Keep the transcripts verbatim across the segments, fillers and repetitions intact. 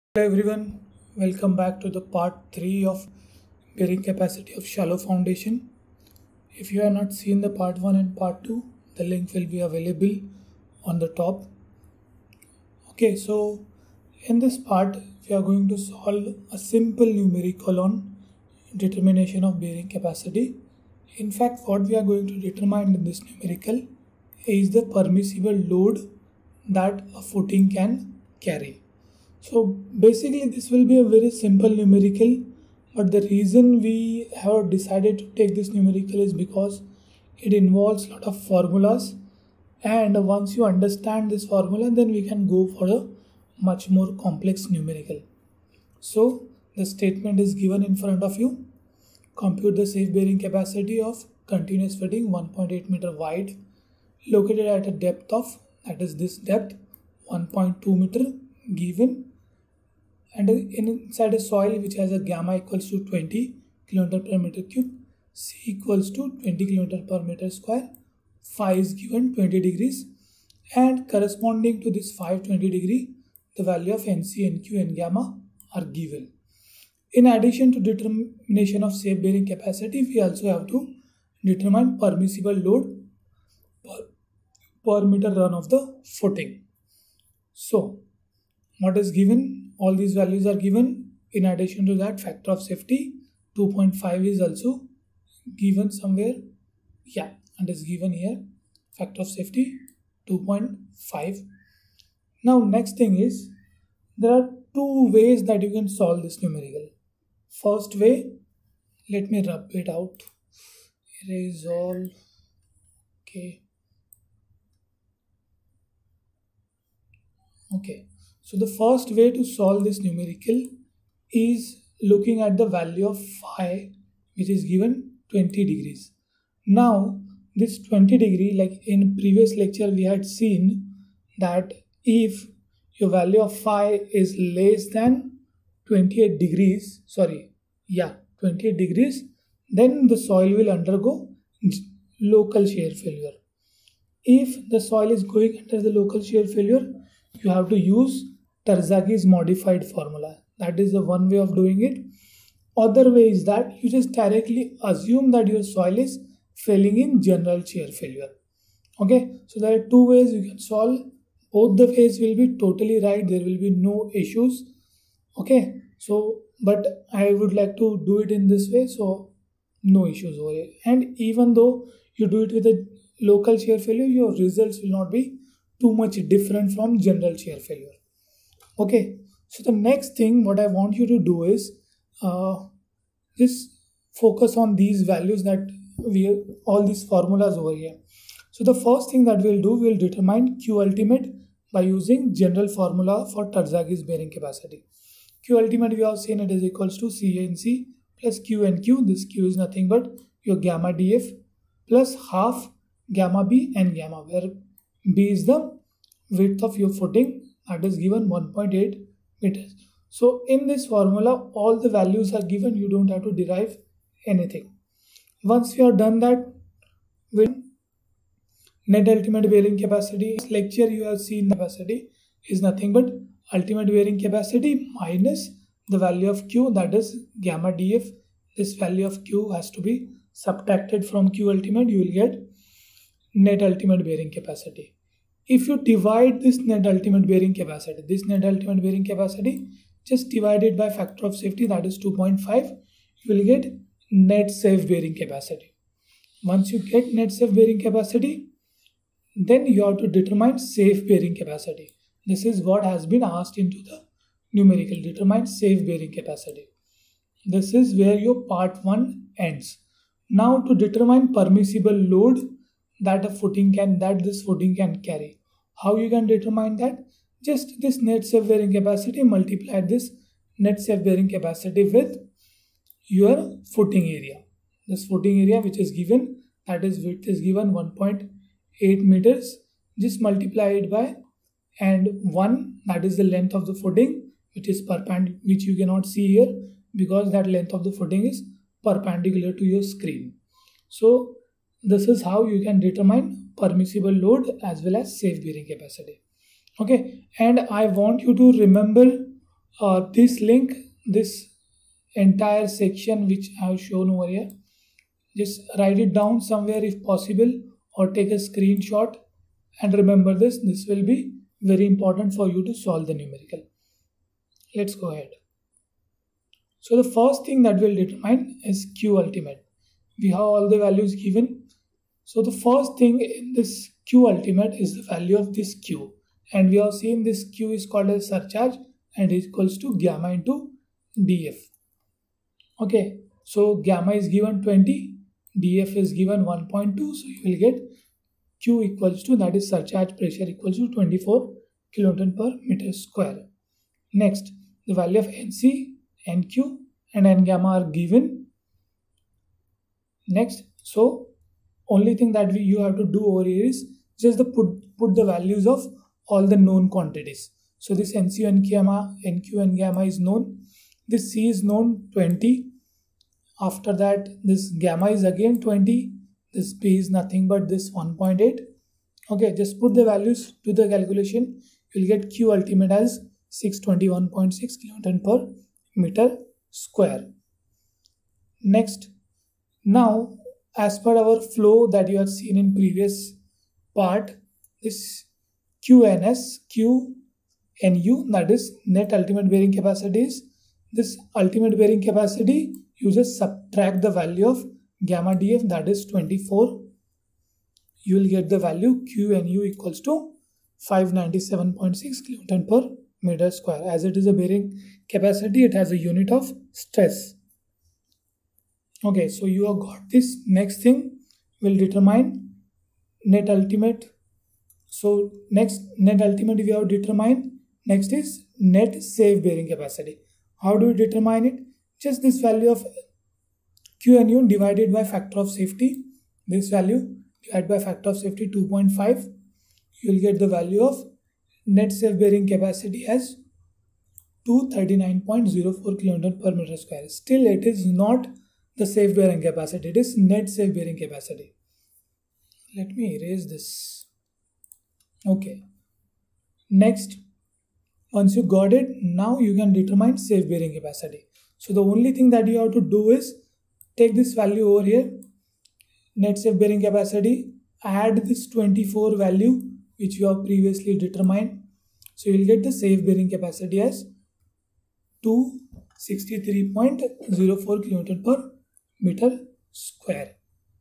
Hello everyone, welcome back to the part three of bearing capacity of shallow foundation. If you have not seen the part one and part two, the link will be available on the top. Okay, so in this part we are going to solve a simple numerical on determination of bearing capacity. In fact, what we are going to determine in this numerical is the permissible load that a footing can carry. So basically this will be a very simple numerical, but the reason we have decided to take this numerical is because it involves a lot of formulas, and once you understand this formula then we can go for a much more complex numerical. So the statement is given in front of you. Compute the safe bearing capacity of continuous footing one point eight meter wide located at a depth of, that is this depth, one point two meter given, and inside a soil which has a gamma equals to twenty kilonewton per meter cube, C equals to twenty kilonewton per meter square, phi is given twenty degrees, and corresponding to this five hundred twenty degree, the value of N C, N Q and gamma are given. In addition to determination of safe bearing capacity, we also have to determine permissible load per, per meter run of the footing. So what is given? All these values are given. In addition to that, factor of safety two point five is also given somewhere. Yeah, and is given here. Factor of safety two point five. Now next thing is, there are two ways that you can solve this numerical. First way, let me rub it out. Erase all. Okay. Okay. So the first way to solve this numerical is looking at the value of phi, which is given twenty degrees. Now this twenty degree, like in previous lecture we had seen that if your value of phi is less than twenty-eight degrees, sorry, yeah, twenty-eight degrees, then the soil will undergo local shear failure. If the soil is going under the local shear failure, you have to use Terzaghi's modified formula. That is the one way of doing it. Other way is that you just directly assume that your soil is failing in general shear failure. Okay, so there are two ways you can solve. Both the ways will be totally right. There will be no issues. Okay, so but I would like to do it in this way, so no issues over here. And even though you do it with a local shear failure, your results will not be too much different from general shear failure. Okay, so the next thing what I want you to do is uh, just focus on these values that we all these formulas over here. So the first thing that we'll do, we'll determine Q ultimate by using general formula for Terzaghi's bearing capacity. Q ultimate, we have seen it is equals to C N C plus Q N Q. This Q is nothing but your gamma D F plus half gamma B and gamma, where B is the width of your footing, that is given one point eight meters. So in this formula all the values are given, you don't have to derive anything. Once we have done that, with net ultimate bearing capacity, this lecture you have seen capacity is nothing but ultimate bearing capacity minus the value of Q, that is gamma D F. This value of Q has to be subtracted from Q ultimate, you will get net ultimate bearing capacity. If you divide this net ultimate bearing capacity, this net ultimate bearing capacity, just divide it by factor of safety, that is two point five, you will get net safe bearing capacity. Once you get net safe bearing capacity, then you have to determine safe bearing capacity. This is what has been asked into the numerical, determine safe bearing capacity. This is where your part one ends. Now to determine permissible load that a footing can, that this footing can carry. How you can determine that? Just this net safe bearing capacity, multiply this net safe bearing capacity with your footing area. This footing area which is given, that is width is given one point eight meters, just multiply it by, and one, that is the length of the footing, which is perpendicular, which you cannot see here because that length of the footing is perpendicular to your screen. So this is how you can determine permissible load as well as safe bearing capacity. Okay, and I want you to remember uh, this link, this entire section which I have shown over here, just write it down somewhere if possible, or take a screenshot and remember this. This will be very important for you to solve the numerical. Let's go ahead. So the first thing that we'll determine is Q ultimate. We have all the values given. So the first thing in this Q ultimate is the value of this Q. And we have seen this Q is called as surcharge and is equals to gamma into D F. Okay, so gamma is given twenty, D F is given one point two, so you will get Q equals to, that is surcharge pressure, equals to twenty-four kilonewton per meter square. Next, the value of N C, N Q and N gamma are given. Next, so only thing that we, you have to do over here is just the put, put the values of all the known quantities. So this N C, N gamma, N Q, N gamma is known. This C is known twenty. After that, this gamma is again twenty. This P is nothing but this one point eight. Okay, just put the values to the calculation. You'll get Q ultimate as six hundred twenty-one point six kilonewton per meter square. Next, now as per our flow that you have seen in previous part, this Q N S, Q N U, that is net ultimate bearing capacity, is this ultimate bearing capacity. You just subtract the value of gamma D F, that is twenty-four. You will get the value Q N U equals to five hundred ninety-seven point six kilonewton per meter square. As it is a bearing capacity, it has a unit of stress. Okay, so you have got this. Next thing will determine net ultimate. So next net ultimate we have determined. Next is net safe bearing capacity. How do we determine it? Just this value of Q N U divided by factor of safety. This value divided by factor of safety two point five. You will get the value of net safe bearing capacity as two hundred thirty-nine point zero four kilonewton per meter square. Still, it is not the safe bearing capacity. It is net safe bearing capacity. Let me erase this. Okay. Next, once you got it, now you can determine safe bearing capacity. So the only thing that you have to do is take this value over here, net safe bearing capacity, add this twenty-four value which you have previously determined. So you will get the safe bearing capacity as two hundred sixty-three point zero four kilonewton per meter square.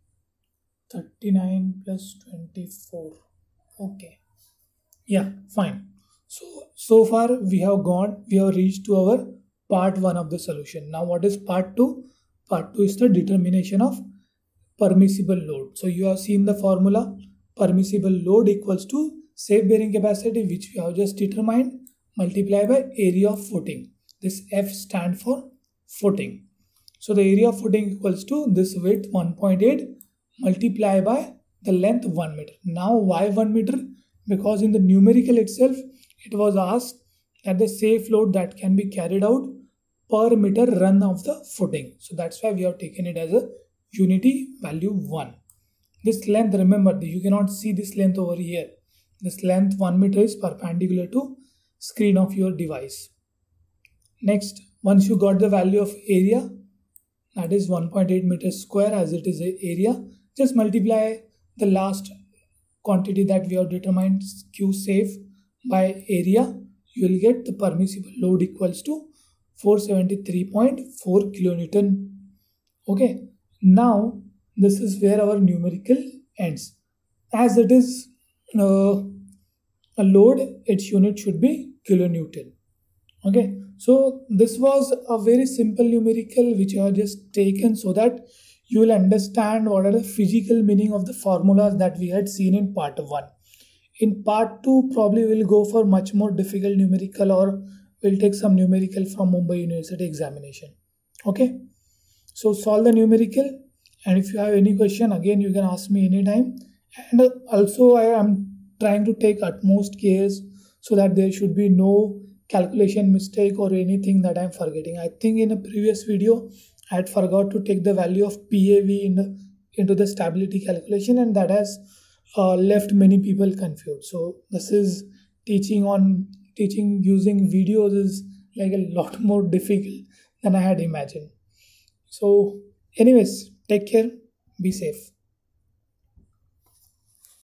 thirty-nine plus twenty-four. Okay. Yeah, fine. So, so far we have gone, we have reached to our part one of the solution. Now what is part two? Part two is the determination of permissible load. So you have seen the formula. Permissible load equals to safe bearing capacity, which we have just determined, multiplied by area of footing. This F stands for footing. So the area of footing equals to this width one point eight multiplied by the length one meter. Now why one meter? Because in the numerical itself, it was asked that the safe load that can be carried out per meter run of the footing. So that's why we have taken it as a unity value one. This length, remember, you cannot see this length over here. This length one meter is perpendicular to screen of your device. Next, once you got the value of area, that is one point eight meters square, as it is a area, just multiply the last quantity that we have determined, Q safe, by area. You will get the permissible load equals to four hundred seventy-three point four kilonewton. Okay, now this is where our numerical ends. As it is uh, a load, its unit should be kilonewton. Okay, so this was a very simple numerical which I have just taken so that you will understand what are the physical meaning of the formulas that we had seen in part one. In part two, probably we'll go for much more difficult numerical, or we'll take some numerical from Mumbai University examination. Okay, so solve the numerical, and if you have any question, again you can ask me anytime. And also I am trying to take utmost cares so that there should be no calculation mistake or anything that I'm forgetting. I think in a previous video I had forgot to take the value of P A V in the, into the stability calculation, and that has uh, left many people confused. So this is teaching on teaching using videos is like a lot more difficult than I had imagined. So anyways, take care, be safe.